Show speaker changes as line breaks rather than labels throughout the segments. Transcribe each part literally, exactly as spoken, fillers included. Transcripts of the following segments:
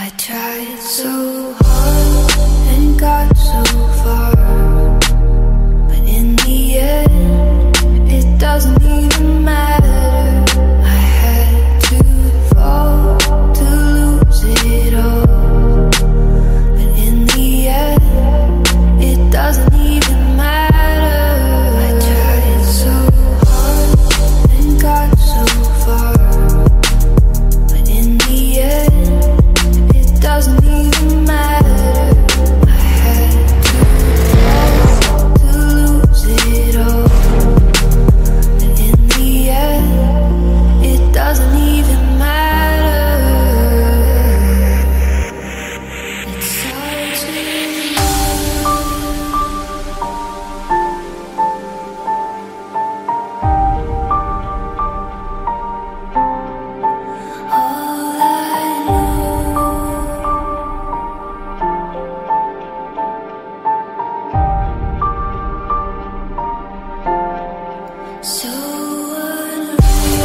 I tried so hard and got so far, but in the end, it doesn't even matter. I had to fall to lose it all, but in the end, it doesn't even matter. I tried so hard and got so far, but in the end, it doesn't even matter. I had to fall to lose it all, but in the end, it doesn't even matter. It's all too all I know. So unreal.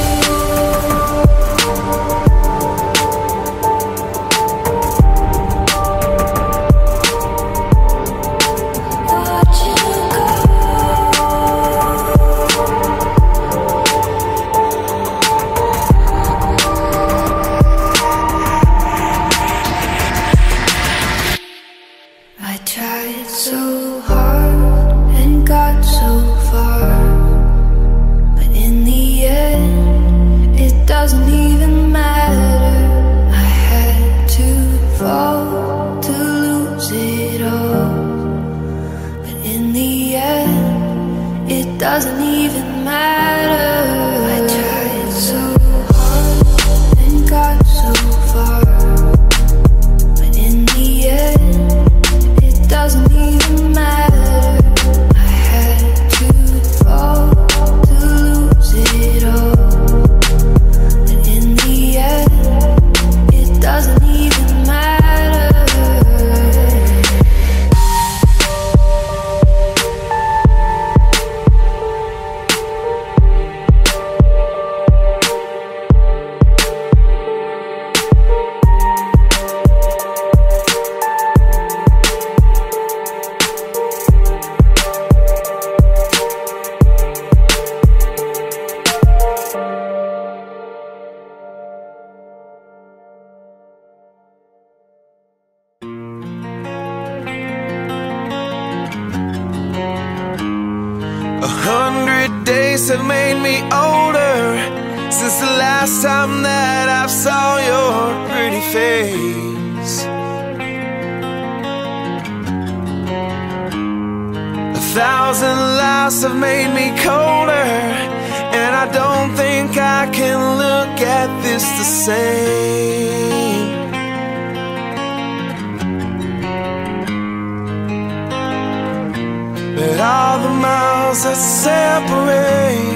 Watch you go. I tried so hard and got so far, but in the end, it doesn't even matter. I had to fall to lose it all, but in the end, it doesn't even matter. I tried so hard and got so far, but in the end, it doesn't even matter. I had to fall to lose it all, but in the end, it doesn't even matter.
A hundred days have made me older since the last time that I saw your pretty face. A thousand lives have made me colder, and I don't think I can look at this the same. But all the miles that separate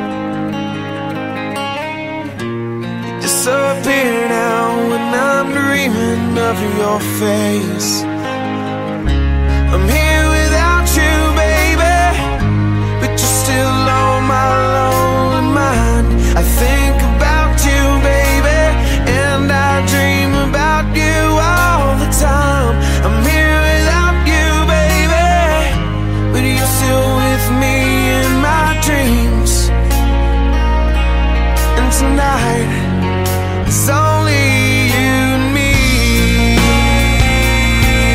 disappear now when I'm dreaming of your face. I'm here without you, baby, but you're still on my lonely mind. I think about you, baby, and I dream about you all the time. I'm here without you, baby, but you're still with me in my dreams. And tonight, it's only you and me.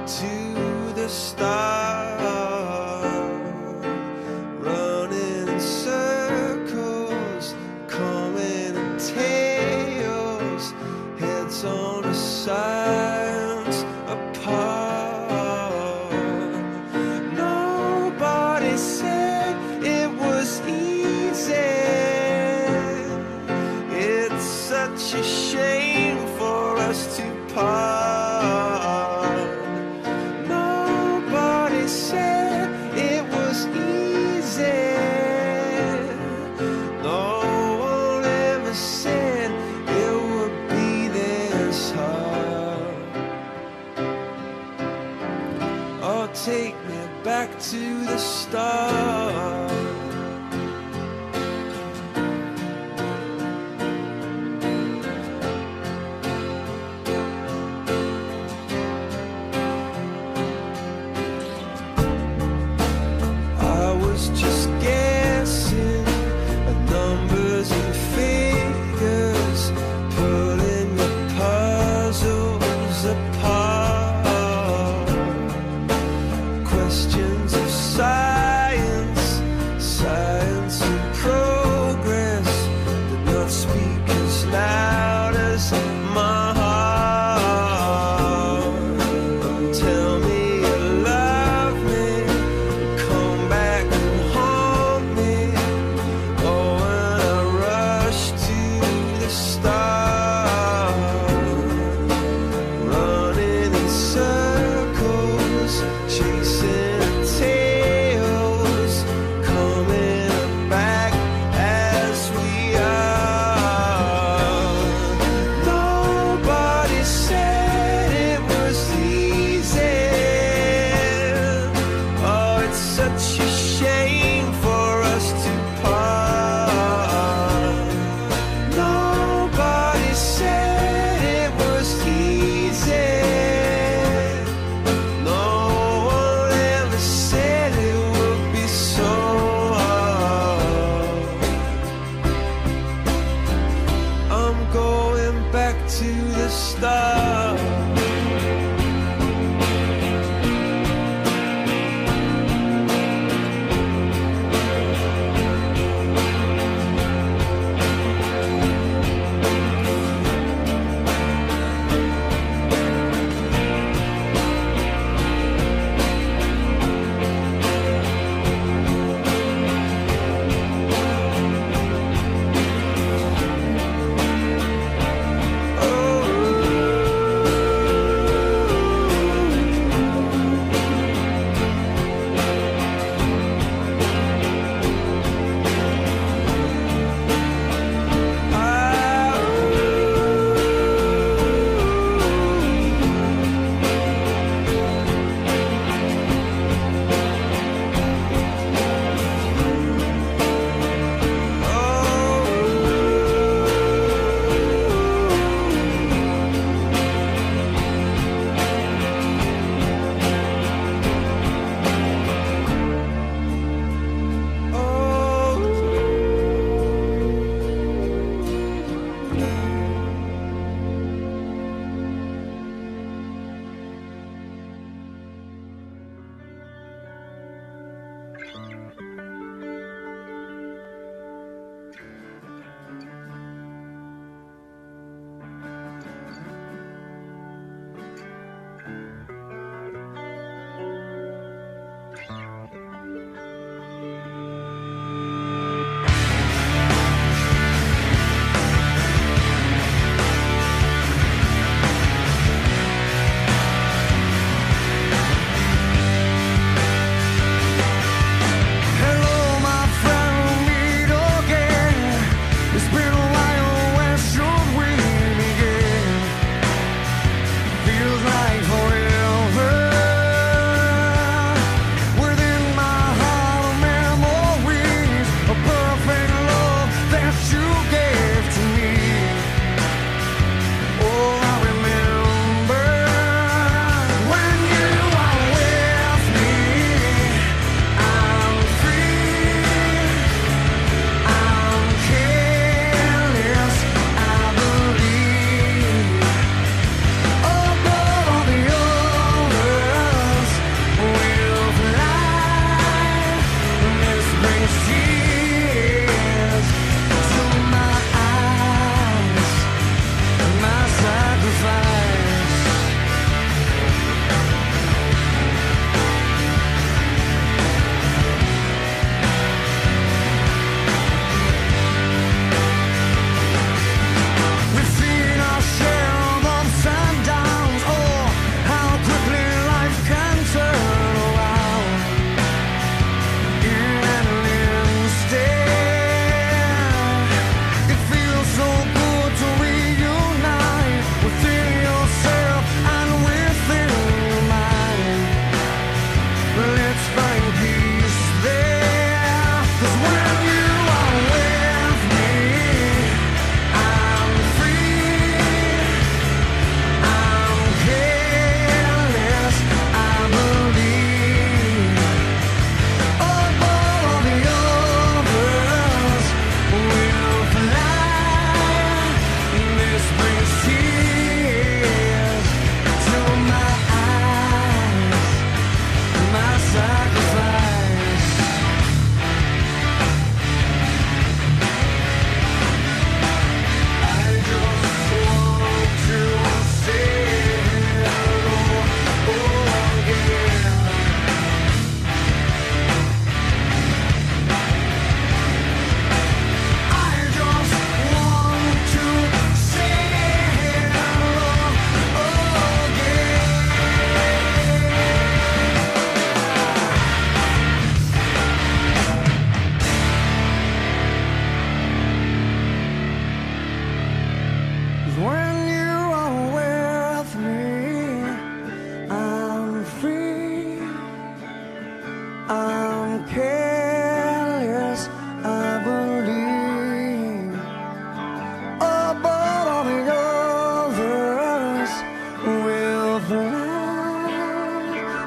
to the start, running in circles, coming in tails, heads on the sides apart. Nobody said it was easy. It's such a shame for us to part. Nobody said it was easy. No one ever said it would be this hard. Oh, take me back to the start. Just guessing at numbers and figures, pulling the puzzles apart. Questions of science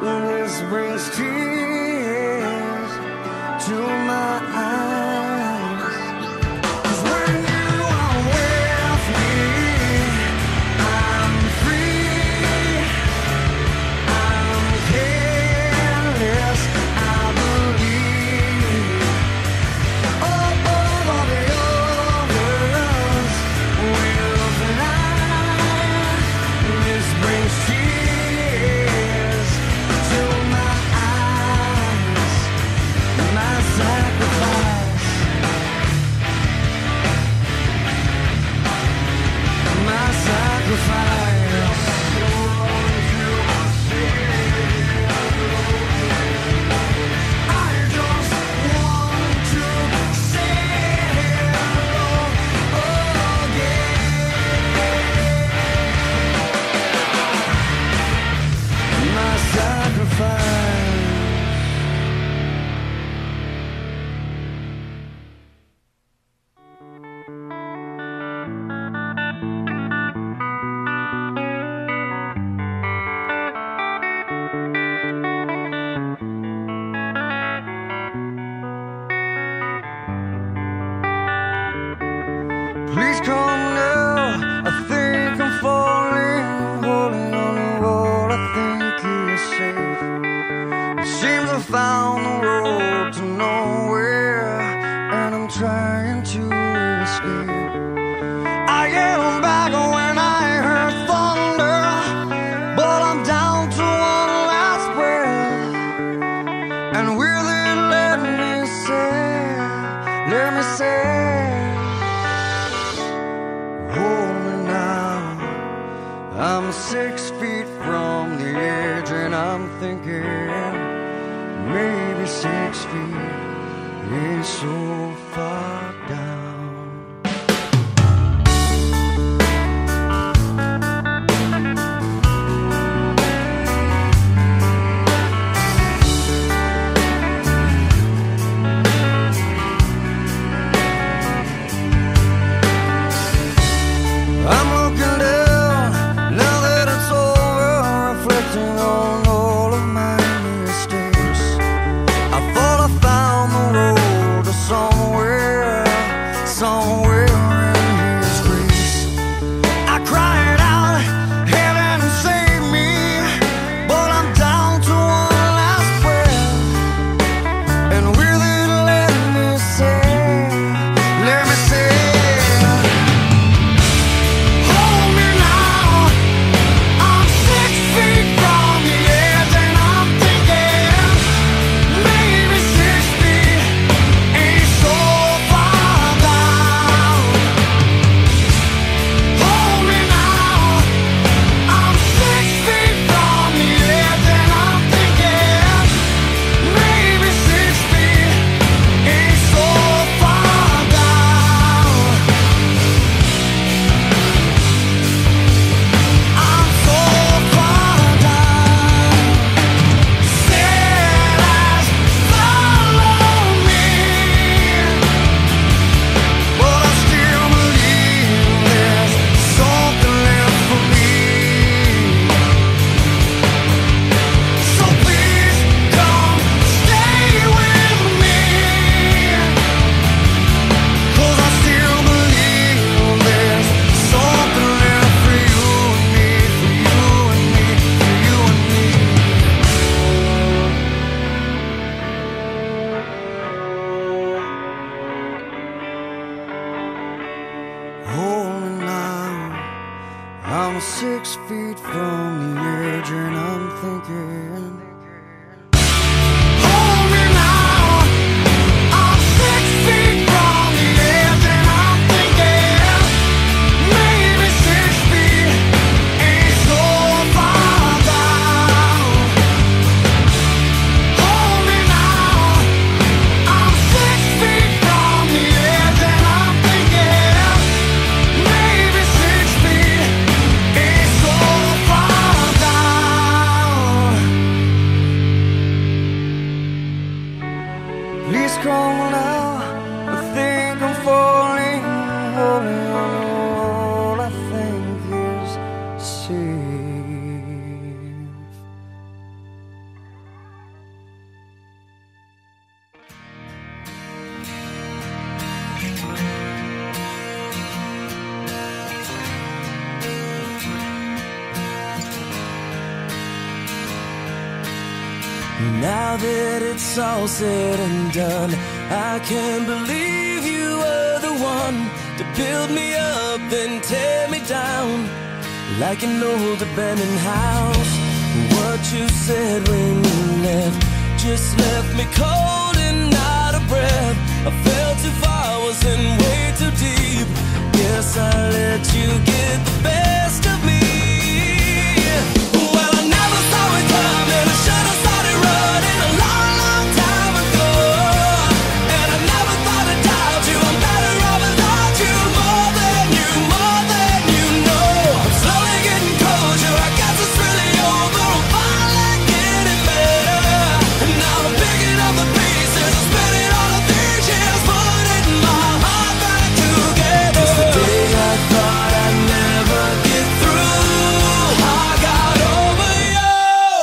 This brings tears to my eyes. 'Cause when you are with me, I'm free, I'm careless, I believe. Oh, all of the others will fly. This brings tears to my eyes. My sacrifice, my sacrifice. I just want to say hello again. My sacrifice. Please come now, I think I'm falling, holding on to what I think is safe. It seems I found the road to nowhere, and I'm trying to escape. I yelled back when I heard thunder, but I'm down to one last breath. And will it let me say, let me say, hold me now. I'm six feet from the edge, and I'm thinking maybe six feet ain't so far down. I'm looking down, now that it's over, reflecting on all of my mistakes. I thought I found the road to somewhere, somewhere in His grace. I cried out, heaven save me, but I'm down to one last breath. And will it let me say, let me say, hold me now. I'm six feet from the edge, and I'm thinking maybe six feet ain't so far down. Hold me now. I'm six feet from the edge, and I'm thinking maybe six feet ain't so far down. I'm so far down. Said as follow me, but I still believe there's something left for me. So please come stay with me, 'cause I still believe there's something left for you and me, for you and me, for you and me. Hold me now. I'm six feet from the edge, and I'm thinking. Hold me now. I'm six feet from the edge, and I'm thinking maybe six feet ain't so far down. Hold me now. I'm six feet from the edge, and I'm thinking maybe six feet ain't so far down. Please come now, I think I'm falling, holding on to all I think is safe. Now that it's all said and done, I can't believe you were the one to build me up then tear me down like an old abandoned house. What you said when you left just left me cold and out of breath. I fell too far, was in way too deep. Guess I let you get the best of me. Well, I never saw it coming. I should have started running a long, long time ago. And I never thought I'd doubt you. I'm better off without you. More than you, more than you know. I'm slowly getting closure. I guess it's really over. I'm finally getting better. And now I'm picking up the pieces and spinning all of these years, putting my heart back together. It's the day I thought I'd never get through. I got over you.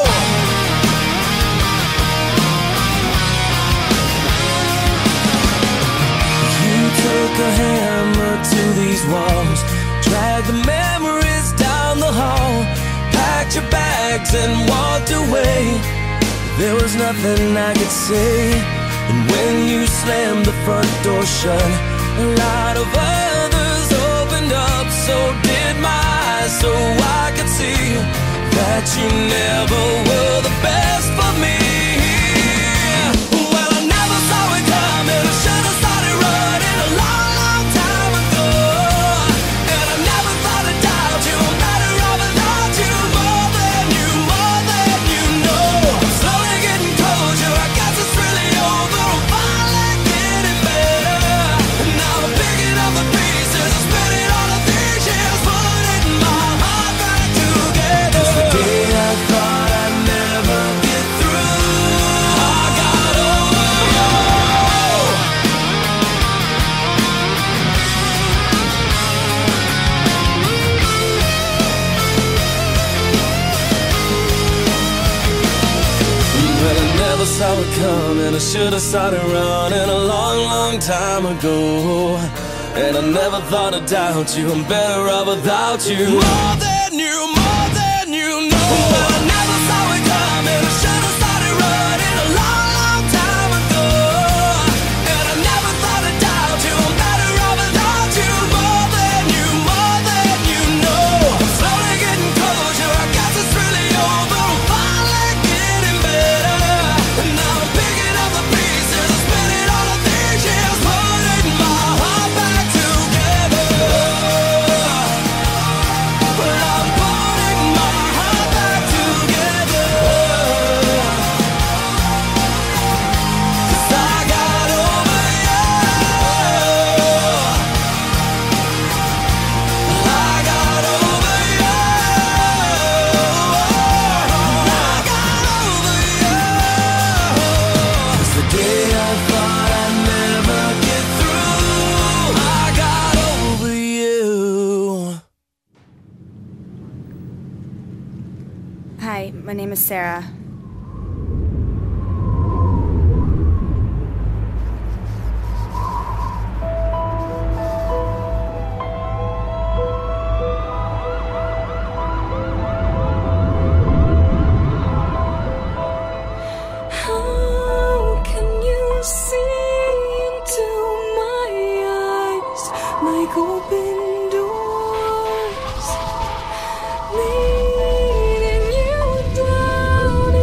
You took a hammer to these walls, dragged the memories down the hall, packed your bags and walked away. There was nothing I could say. And when you slammed the front door shut, a lot of others opened up. So did my eyes, so I could see that you never were the best for me. Well, I never saw it coming. I should have started running a long, long time ago. And I never thought I'd doubt you. I'm better off without you. More than you, more than you know. I'm slowly getting closure. I guess it's really over. I'm finally getting better. And now I'm picking up the pieces and spinning all of these years, putting my heart back together. It's the day I thought I'd never get through. I got over you. Well, I never saw it coming. I should have started running a long, long time ago. And I never thought I'd doubt you. I'm better off without you. More than you, more than you know. Well, I never saw it coming. I should have started running a long, long time ago. And I never thought I'd doubt you. I'm better off without you. More than you, more than you know. I'm slowly getting closure. I guess it's really over. I'm finally getting better. And now I'm picking up the pieces and spinning all of these years, putting my heart back together. Well, I'm putting my heart back together. 'Cause I got over you. I got over you. I got over you. It's the day I thought I'd never get through. I got over you.
Hi, my name is Sarah.
How can you see into my eyes like open doors, leading you down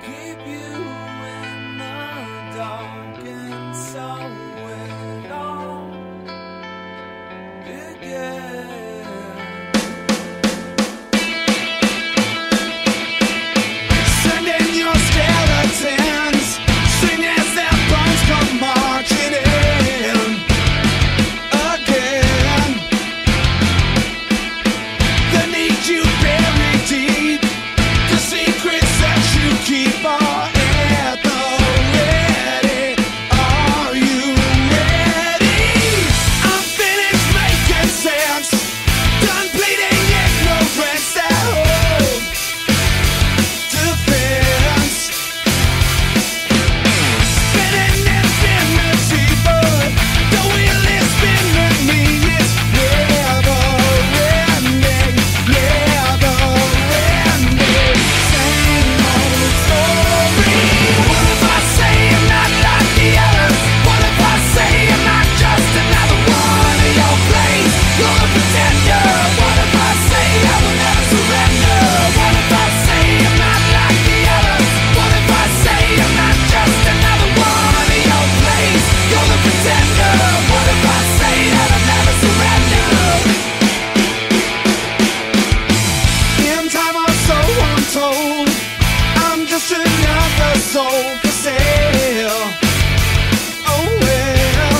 keep you in the dark, and so it all began. Send in your skeletons, sing as their bones come marching in again. They need you buried deep, the secrets that you keep are at the ready. Are you ready? I'm finished making sense, done bleeding ignorance that hope defense. Spinning infinity, but the wheel is spinning me. It's never ending, never ending. Same old story. What if I say I'm not like the others? What if I say I'm not just another one of your plays? You're a pretender. What if I say I will never surrender? What if I say I'm not like the others? What if I say I'm not just another one of your plays? You're the pretender. What if I say that I'll never surrender? In time or so I'm told, I'm just another soul for sale. Oh well,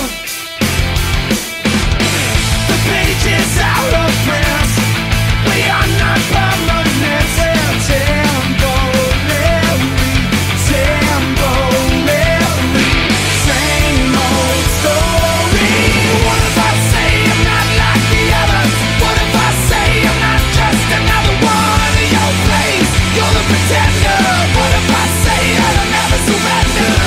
the page is out of print. We are not permanent. Temporary, temporary. Same old story. What if I say I'm not like the others? What if I say I'm not just another one of your plays? You're the pretender. What if I say that I'll never surrender?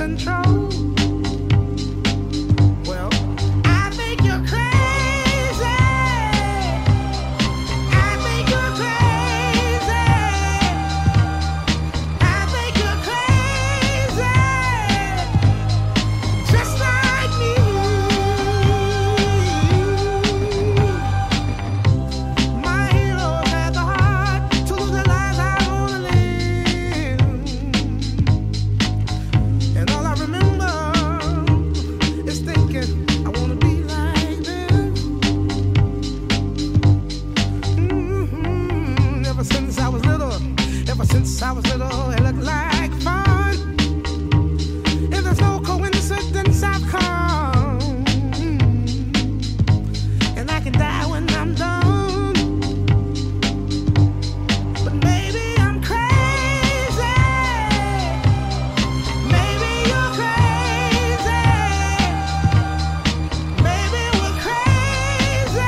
control. Well, I think you're crazy. I think you're crazy. I think you're crazy. Just like me. My heroes had the heart to lose their lives out on the limb. And all I remember is thinking, I wanna be like them. Mhm. Ever since I was little, ever since I was little, it looked like fun. If there's no coincidence, I've come. And I can die when I'm done. But maybe I'm crazy. Maybe you're crazy. Maybe we're crazy.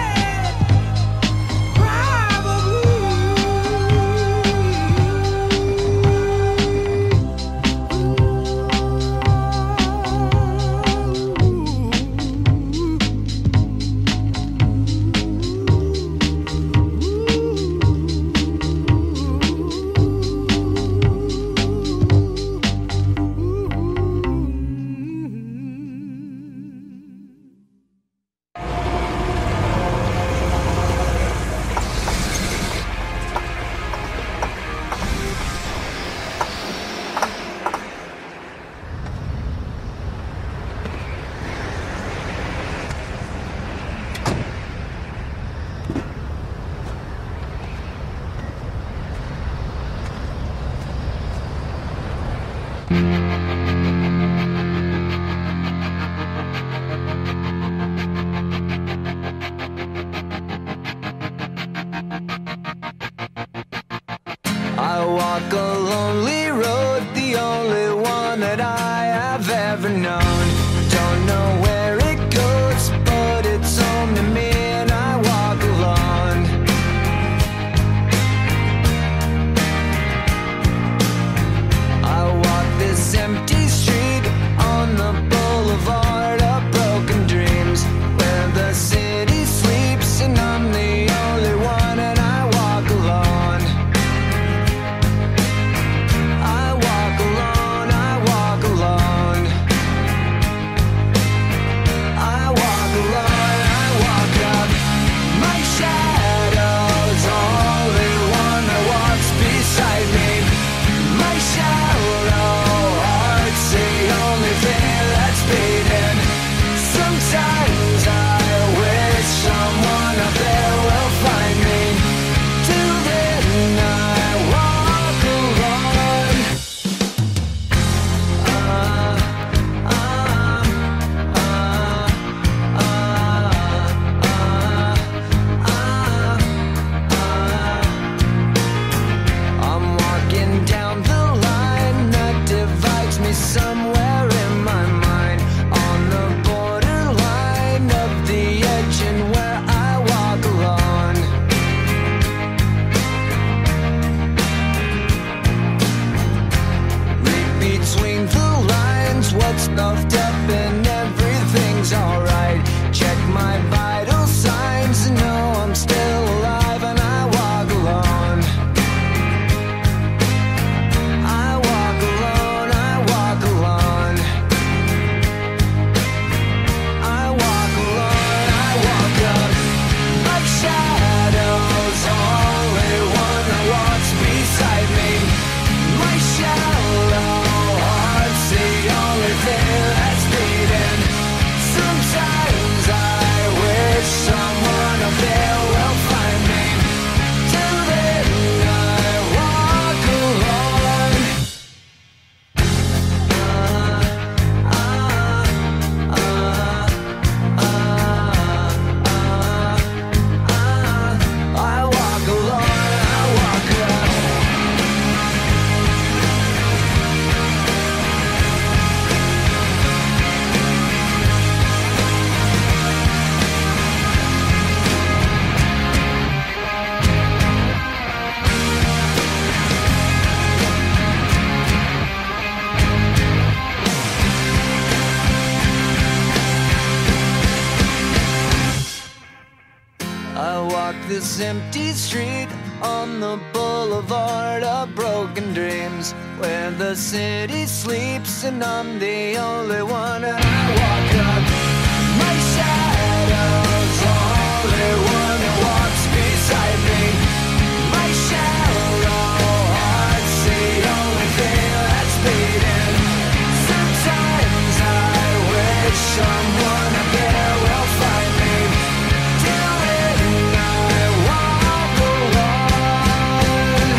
I walk a lonely road, the only one that I have ever known. Don't know where it goes, but it's home to me, and I walk alone. I walk this empty street on the boulevard of broken dreams, where the city sleeps and I'm the only one, and I walk alone. I walk alone, I walk alone. walk this empty street on the boulevard of broken dreams, where the city sleeps and I'm the only one. And I walk up, my shadow's the only one that walks beside me. My shallow heart's the only thing that's beating. Sometimes I wish someone up there will find me. Till then I walk alone.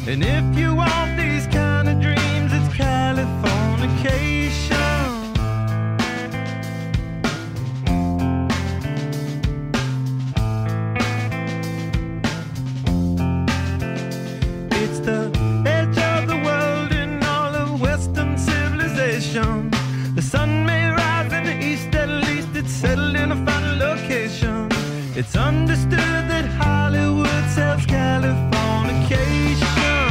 And if you want these kind of dreams, it's Californication. It's the edge of the world in all of Western civilization. The sun may rise in the east, at least it's settled in a final location. It's understood that Hollywood sells Californication.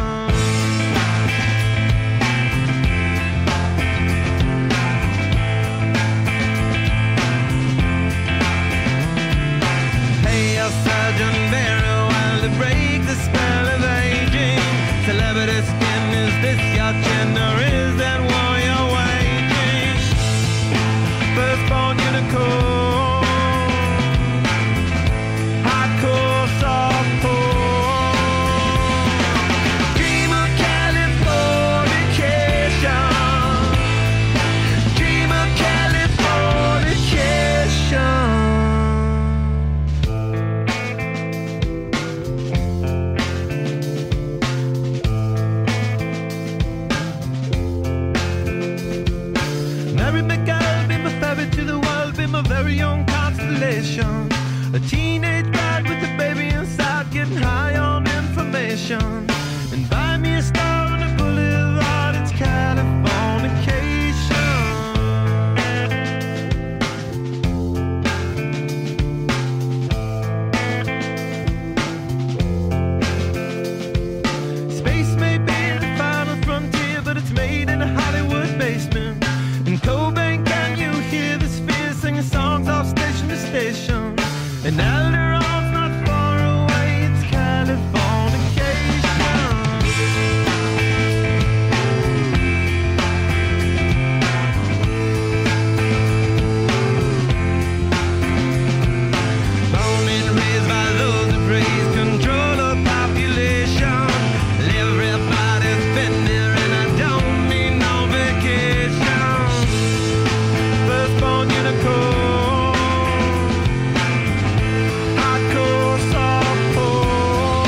Sergeant Barry, while to break the spell of aging. Celebrity skin, is this your chin or is that war you're waging? Firstborn unicorn, hardcore softcore. Dream of Californication. Dream of Californication. To the world, be my very own constellation. A teenage bride with a baby inside, getting high on information. And buy me a star on a boulevard, it's Californication. Space may be the final frontier, but it's made in a Hollywood basement. In Coldplay, hear the sphere singing songs off station to station. And Alderon's not far away, it's Californication. Born and raised by those that praise control of population. Everybody's been there and I don't mean no vacation. Firstborn unicorn, hardcore softcore.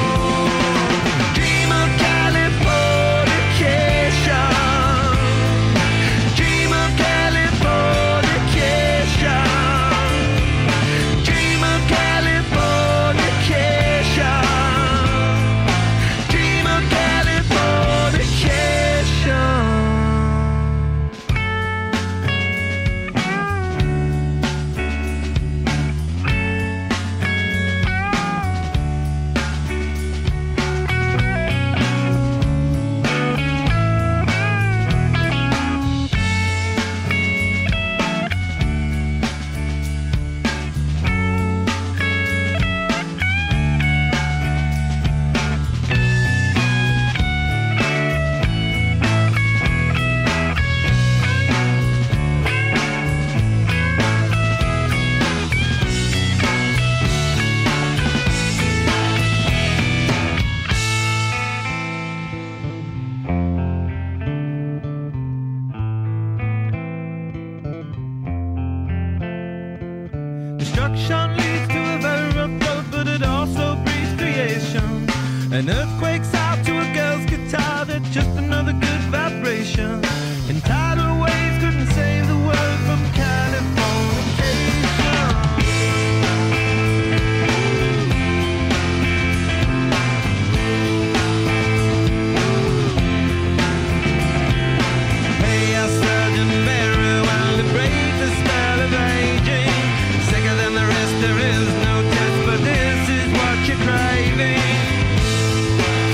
Dream of Californication. Dream of Californication. Dream of Californication. Dream of Californication. Destruction leads to a very rough road, but it also breeds creation. An earthquake's out to a girl's guitar, that's just another good vibration. And tidal waves couldn't save the world from Californication. Hey, our Sergeant Barry, while to break the spell of aging. Sicker than the rest, there is no test, but this is what you're craving.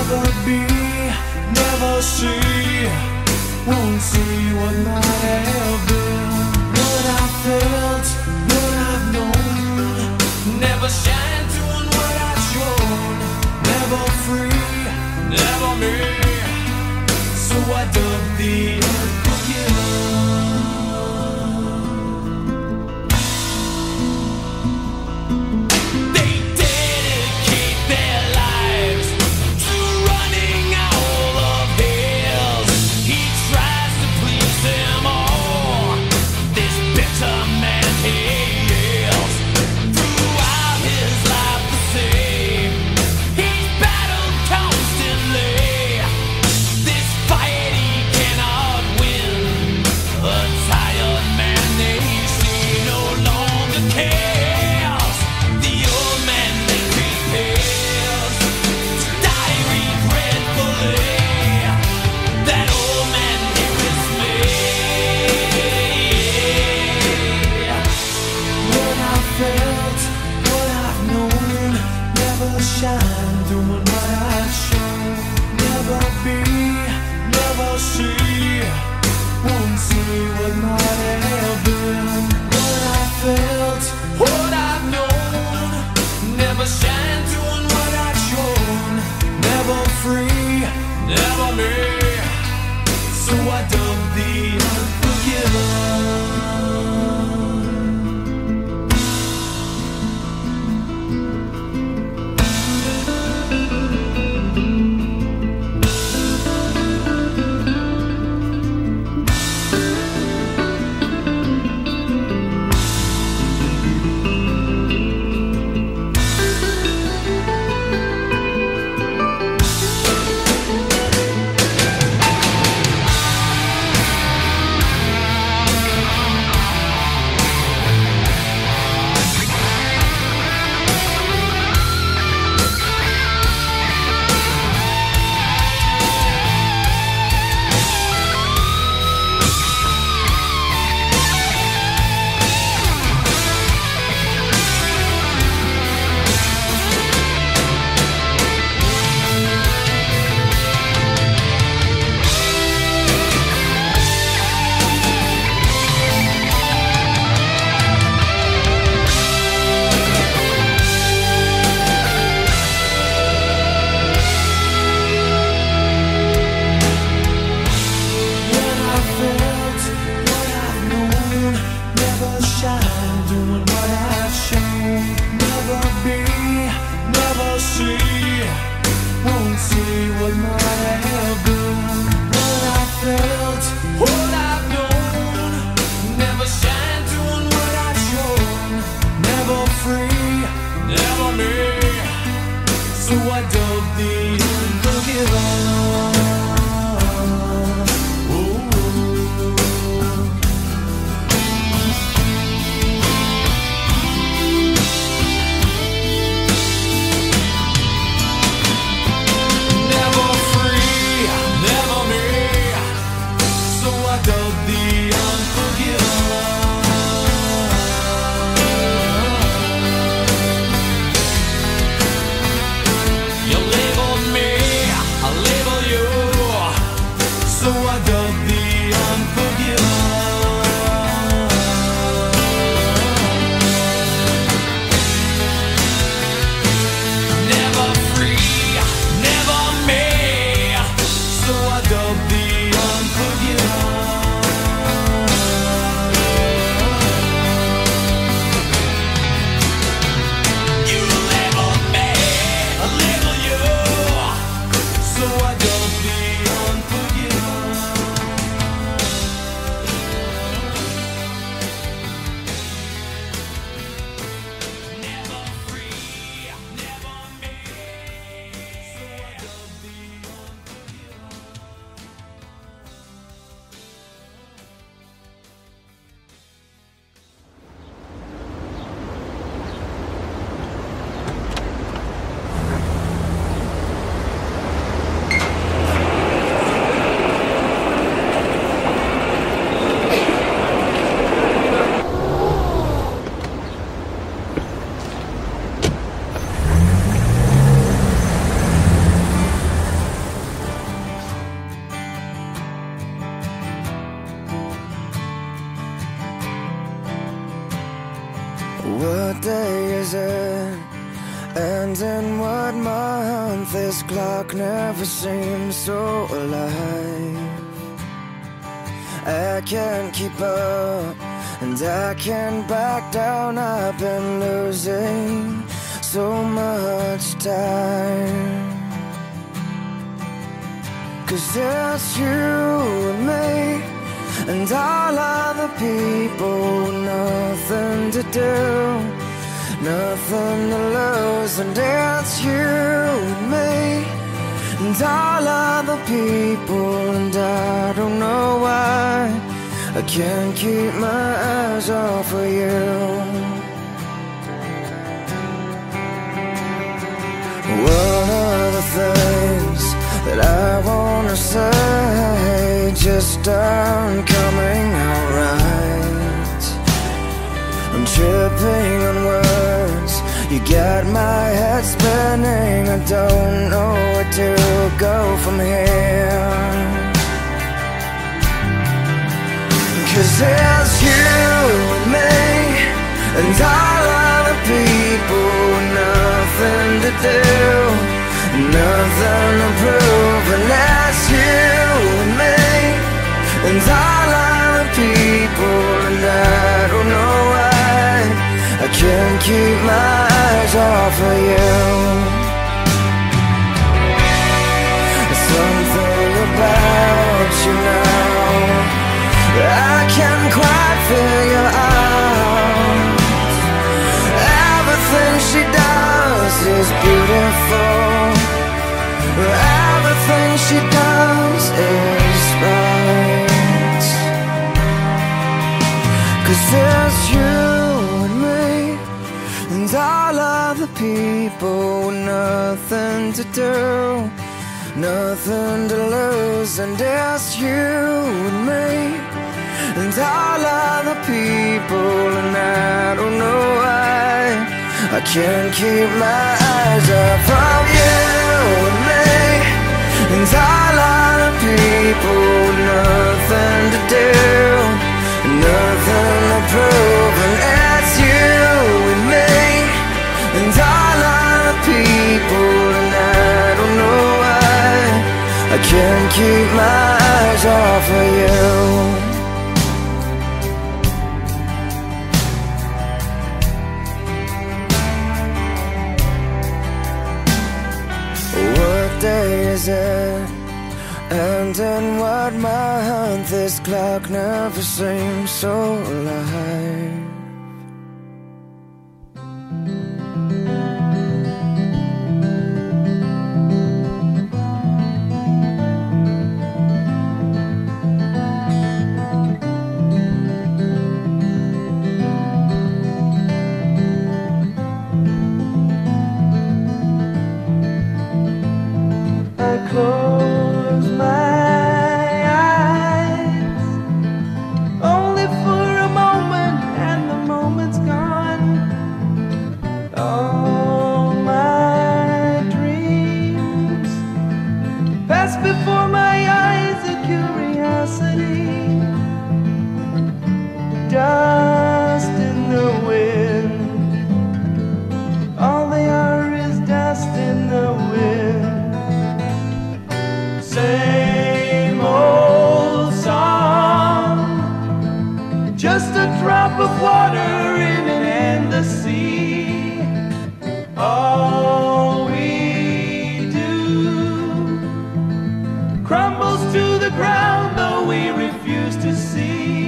never be, never see, won't see what might have been. What I felt, what I've known, never shine doing what I've shown. Never free, never me, so I dug the unforgiven. Shine, doing what I've shown. Never be, never see, won't see what might have been. What I felt, what I've known, never shine, doing what I've shown. Never free, never me, so I dug the unforgiven. So I dug the unforgiven. Never free, never me. So I dug the unforgiven. So I dug the unforgiven. Never free, never me. So I dug the unforgiven. You label me, I label you. So I dug the unforgiven. day is it? And in what month? This clock never seems so alive. I can't keep up, and I can't back down. I've been losing so much time. 'Cause it's you and me, and all other people, nothing to do, nothing to lose. And it's you and me, and all other people, and I don't know why I can't keep my eyes off of you. One of the things that I wanna say just aren't coming out right. I'm tripping on words, you got my head spinning. I don't know where to go from here. 'Cause it's you and me, and all other people, nothing to do, nothing to prove. And that's you and me, and all other people, and I don't know why I can't keep my eyes off of you. Something about you now I can't quite figure out. Everything she does is beautiful. Everything she does is right. 'Cause it's you and me, and all other people, nothing to do, nothing to lose. And it's you and me, and all other people, and I don't know why I can't keep my eyes off of you and me, and all other people, nothing to do, nothing to prove. And it's you and me, and all other people, and I don't know why I can't keep my eyes off of you. What day is it? And in what month? This clock never seems so alive.
Close my eyes, only for a moment, and the moment's gone. All my dreams pass before my eyes, a curiosity, dust in the wind. All they are is dust in the wind. Same old song, just a drop of water in an endless sea. All we do crumbles to the ground, though we refuse to see.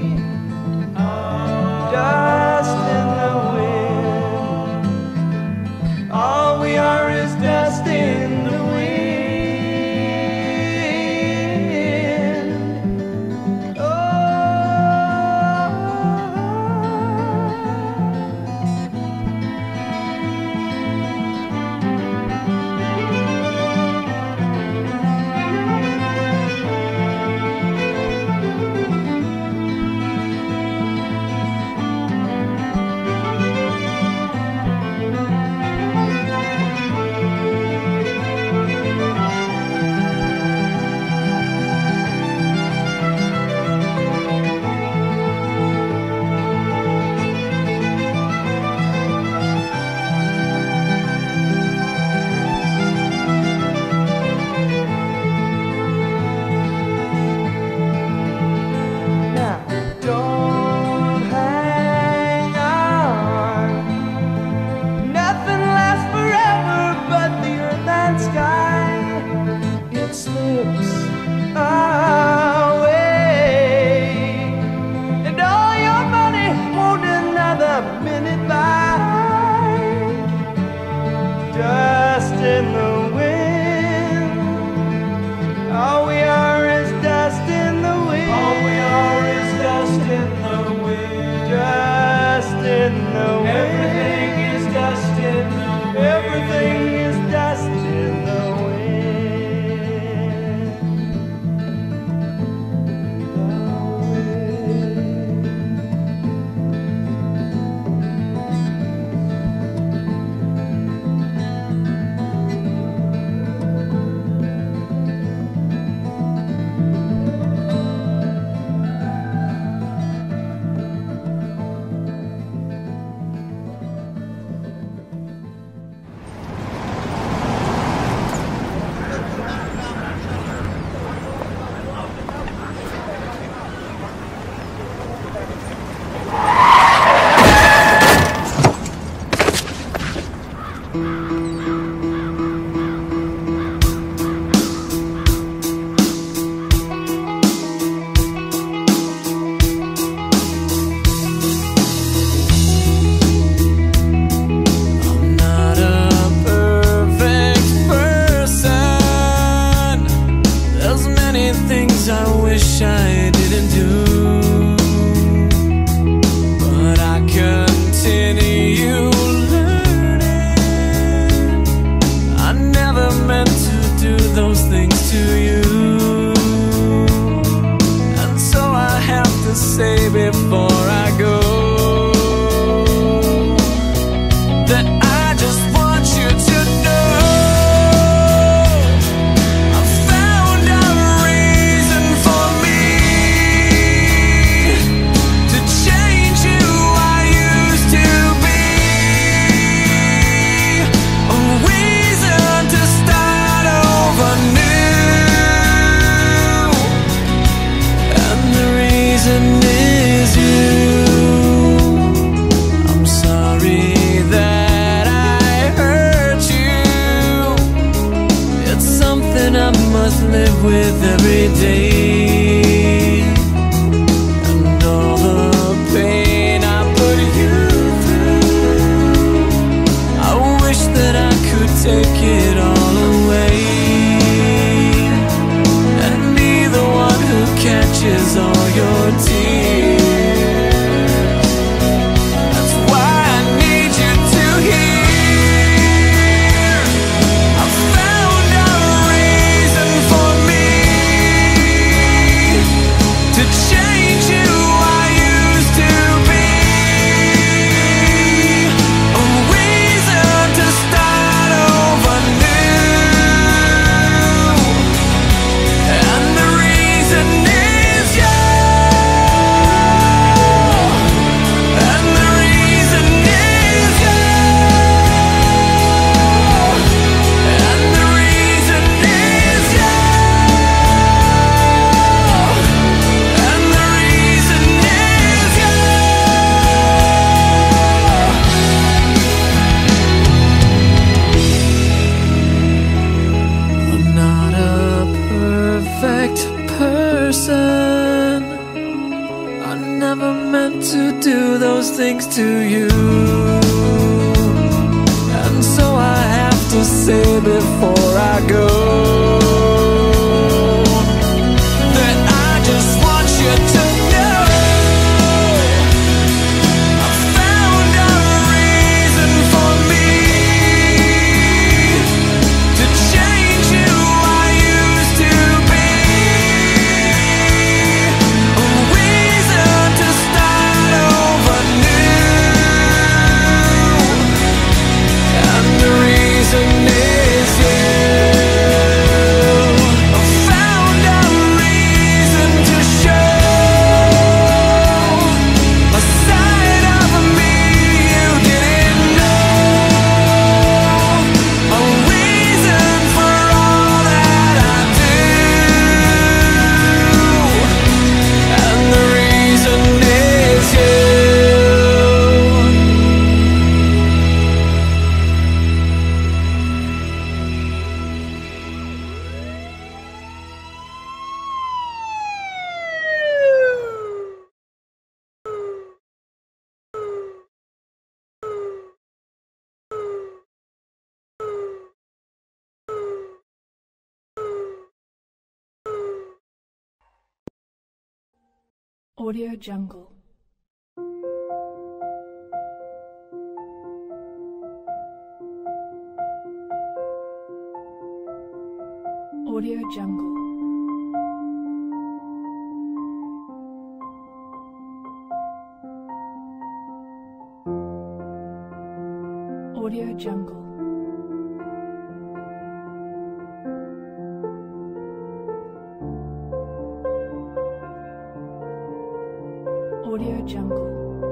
Dust in the wind. All we are is dust in the wind. slips away, and all your money won't another minute by. Dust in the wind, all we are is dust in the wind. All we are is dust in the wind. Dust in the wind. Everything is dust in the wind. Everything is dust in the
reason is you.
Audio Jungle. Audio Jungle. Audio Jungle. Audio Jungle.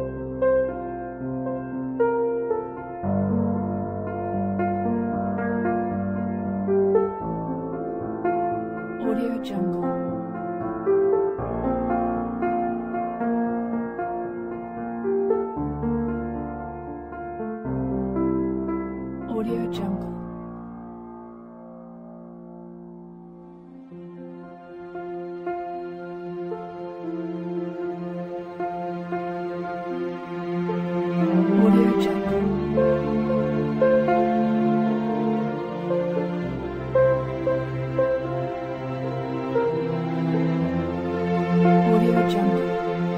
Audio Jungle. Audio Jungle. Audio Jungle. Audio Jungle.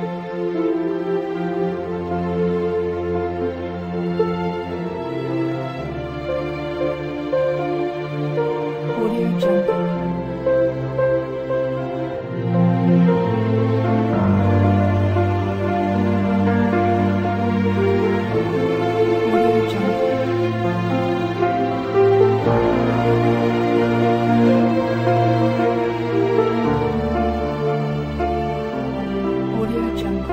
Audio Jungle. Audio Jungle. Audio Jungle.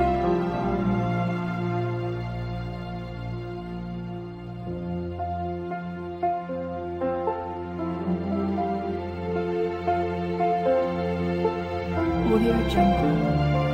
Audio Jungle.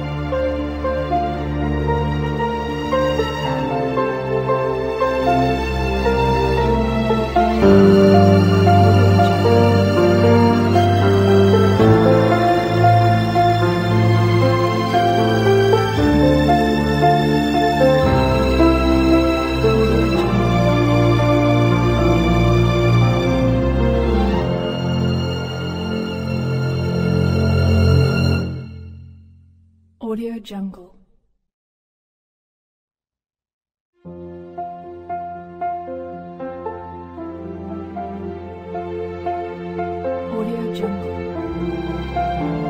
Audio Jungle. Audio Jungle.